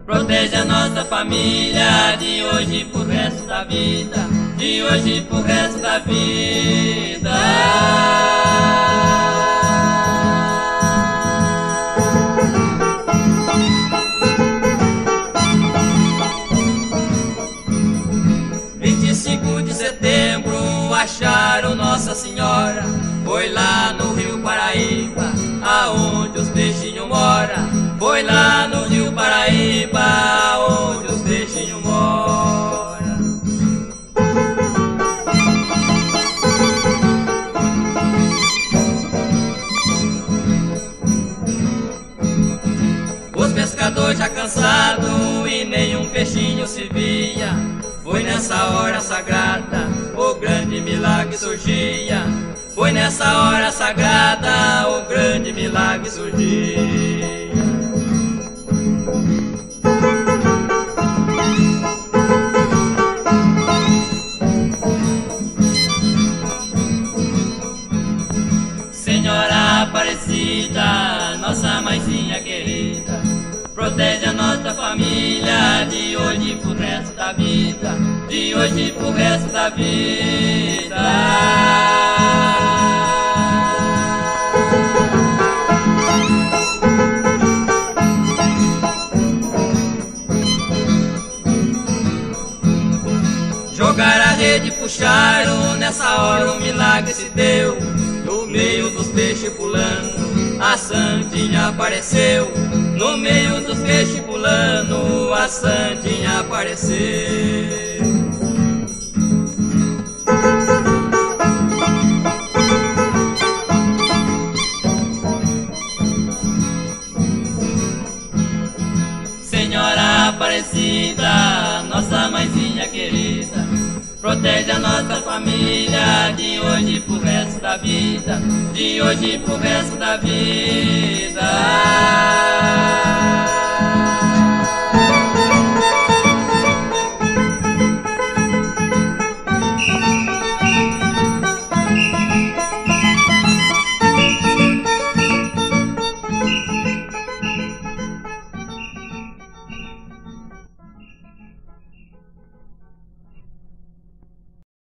Proteja a nossa família de hoje pro resto da vida, de hoje pro resto da vida. De setembro acharam Nossa Senhora, foi lá no Rio Paraíba, aonde os peixinhos moram. Foi lá no Rio Paraíba, aonde os peixinhos moram. Os pescadores já cansados e nenhum peixinho se via. Foi nessa hora sagrada, o grande milagre surgia. Foi nessa hora sagrada, o grande milagre surgia. Senhora Aparecida, nossa mãezinha querida, protege a nossa família de hoje pro resto da vida, de hoje pro resto da vida. Jogaram a rede, puxaram, nessa hora um milagre se deu. No meio dos peixes pulando, a santinha apareceu. No meio dos peixes pulando, a santinha apareceu. Senhora Aparecida, nossa mãezinha querida, protege a nossa família de hoje pro resto da vida, de hoje pro resto da vida.